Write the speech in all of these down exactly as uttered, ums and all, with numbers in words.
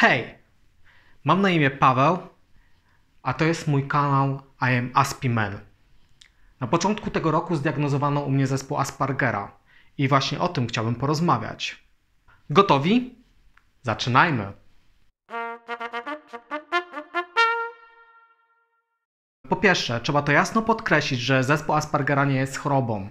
Hej, mam na imię Paweł, a to jest mój kanał I am Aspiman. Na początku tego roku zdiagnozowano u mnie zespół Aspergera i właśnie o tym chciałbym porozmawiać. Gotowi? Zaczynajmy! Po pierwsze, trzeba to jasno podkreślić, że zespół Aspergera nie jest chorobą.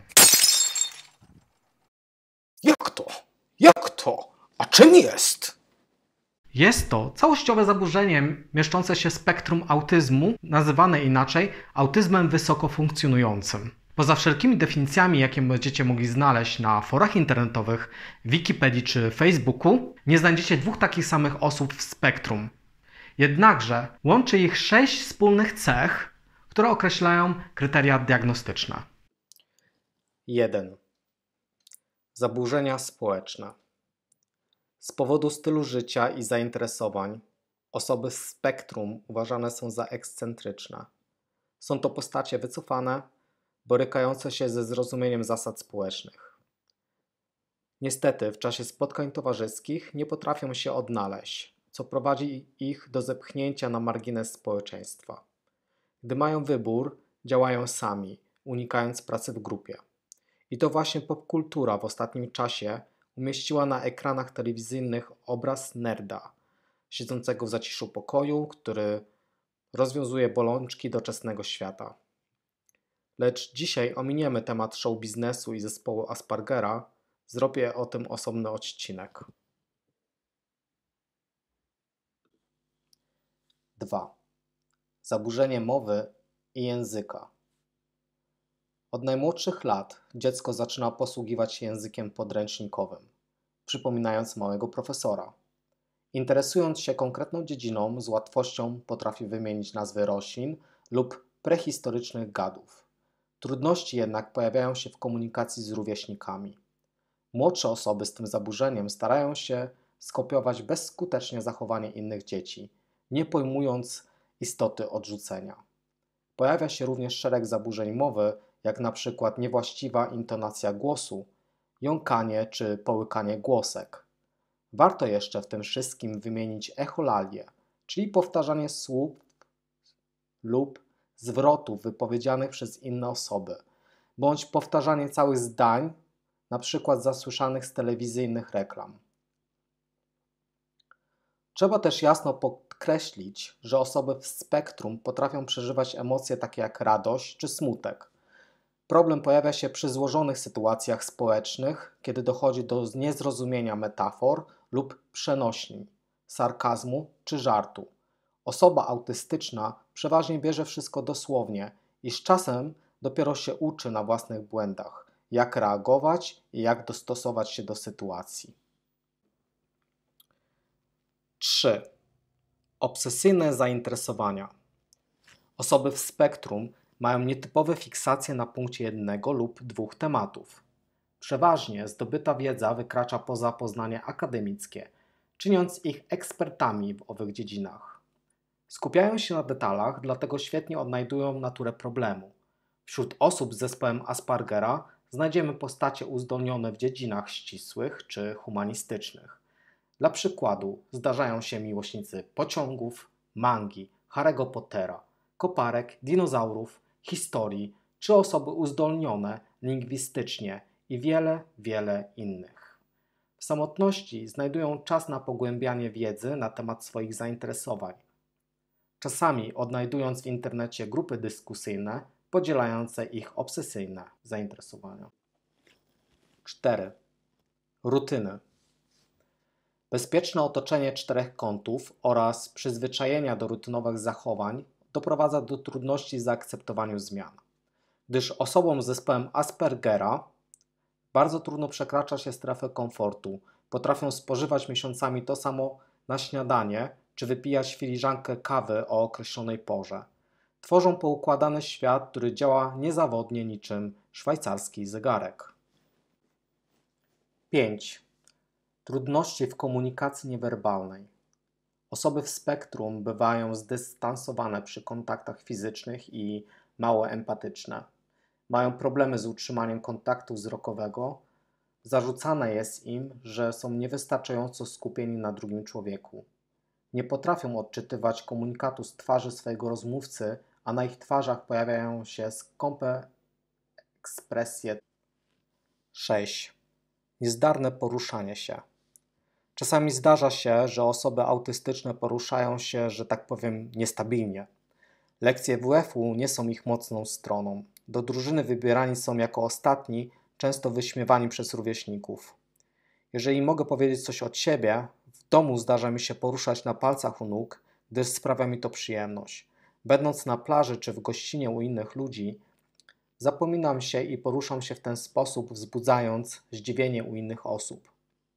Jak to? Jak to? A czym jest? Jest to całościowe zaburzenie mieszczące się w spektrum autyzmu, nazywane inaczej autyzmem wysoko funkcjonującym. Poza wszelkimi definicjami, jakie będziecie mogli znaleźć na forach internetowych, Wikipedii czy Facebooku, nie znajdziecie dwóch takich samych osób w spektrum. Jednakże łączy ich sześć wspólnych cech, które określają kryteria diagnostyczne. jeden. Zaburzenia społeczne. Z powodu stylu życia i zainteresowań osoby z spektrum uważane są za ekscentryczne. Są to postacie wycofane, borykające się ze zrozumieniem zasad społecznych. Niestety w czasie spotkań towarzyskich nie potrafią się odnaleźć, co prowadzi ich do zepchnięcia na margines społeczeństwa. Gdy mają wybór, działają sami, unikając pracy w grupie. I to właśnie popkultura w ostatnim czasie umieściła na ekranach telewizyjnych obraz nerda, siedzącego w zaciszu pokoju, który rozwiązuje bolączki doczesnego świata. Lecz dzisiaj ominiemy temat show biznesu i zespołu Aspergera, zrobię o tym osobny odcinek. dwa. Zaburzenie mowy i języka. Od najmłodszych lat dziecko zaczyna posługiwać się językiem podręcznikowym, przypominając małego profesora. Interesując się konkretną dziedziną, z łatwością potrafi wymienić nazwy roślin lub prehistorycznych gadów. Trudności jednak pojawiają się w komunikacji z rówieśnikami. Młodsze osoby z tym zaburzeniem starają się skopiować bezskutecznie zachowanie innych dzieci, nie pojmując istoty odrzucenia. Pojawia się również szereg zaburzeń mowy, jak na przykład niewłaściwa intonacja głosu, jąkanie czy połykanie głosek. Warto jeszcze w tym wszystkim wymienić echolalię, czyli powtarzanie słów lub zwrotów wypowiedzianych przez inne osoby, bądź powtarzanie całych zdań, na przykład zasłyszanych z telewizyjnych reklam. Trzeba też jasno podkreślić, że osoby w spektrum potrafią przeżywać emocje takie jak radość czy smutek. Problem pojawia się przy złożonych sytuacjach społecznych, kiedy dochodzi do niezrozumienia metafor lub przenośni, sarkazmu czy żartu. Osoba autystyczna przeważnie bierze wszystko dosłownie i z czasem dopiero się uczy na własnych błędach, jak reagować i jak dostosować się do sytuacji. trzy. Obsesyjne zainteresowania. Osoby w spektrum mają nietypowe fiksacje na punkcie jednego lub dwóch tematów. Przeważnie zdobyta wiedza wykracza poza poznanie akademickie, czyniąc ich ekspertami w owych dziedzinach. Skupiają się na detalach, dlatego świetnie odnajdują naturę problemu. Wśród osób z zespołem Aspergera znajdziemy postacie uzdolnione w dziedzinach ścisłych czy humanistycznych. Dla przykładu zdarzają się miłośnicy pociągów, mangi, Harry'ego Pottera, koparek, dinozaurów, historii czy osoby uzdolnione lingwistycznie i wiele, wiele innych. W samotności znajdują czas na pogłębianie wiedzy na temat swoich zainteresowań. Czasami odnajdując w internecie grupy dyskusyjne podzielające ich obsesyjne zainteresowania. cztery. Rutyny. Bezpieczne otoczenie czterech kątów oraz przyzwyczajenia do rutynowych zachowań doprowadza do trudności w zaakceptowaniu zmian, gdyż osobom z zespołem Aspergera bardzo trudno przekracza się strefę komfortu, potrafią spożywać miesiącami to samo na śniadanie czy wypijać filiżankę kawy o określonej porze. Tworzą poukładany świat, który działa niezawodnie niczym szwajcarski zegarek. pięć. Trudności w komunikacji niewerbalnej. Osoby w spektrum bywają zdystansowane przy kontaktach fizycznych i mało empatyczne. Mają problemy z utrzymaniem kontaktu wzrokowego. Zarzucane jest im, że są niewystarczająco skupieni na drugim człowieku. Nie potrafią odczytywać komunikatu z twarzy swojego rozmówcy, a na ich twarzach pojawiają się skąpe ekspresje. sześć. Niezdarne poruszanie się. Czasami zdarza się, że osoby autystyczne poruszają się, że tak powiem, niestabilnie. Lekcje W F-u nie są ich mocną stroną. Do drużyny wybierani są jako ostatni, często wyśmiewani przez rówieśników. Jeżeli mogę powiedzieć coś od siebie, w domu zdarza mi się poruszać na palcach u nóg, gdyż sprawia mi to przyjemność. Będąc na plaży czy w gościnie u innych ludzi, zapominam się i poruszam się w ten sposób, wzbudzając zdziwienie u innych osób.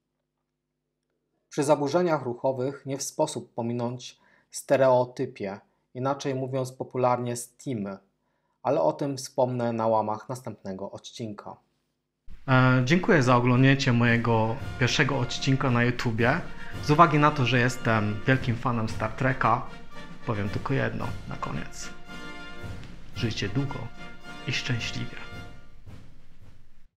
Przy zaburzeniach ruchowych nie w sposób pominąć stereotypie, inaczej mówiąc popularnie stimy, ale o tym wspomnę na łamach następnego odcinka. E, dziękuję za oglądnięcie mojego pierwszego odcinka na YouTubie. Z uwagi na to, że jestem wielkim fanem Star Treka, powiem tylko jedno na koniec. Żyjcie długo i szczęśliwie.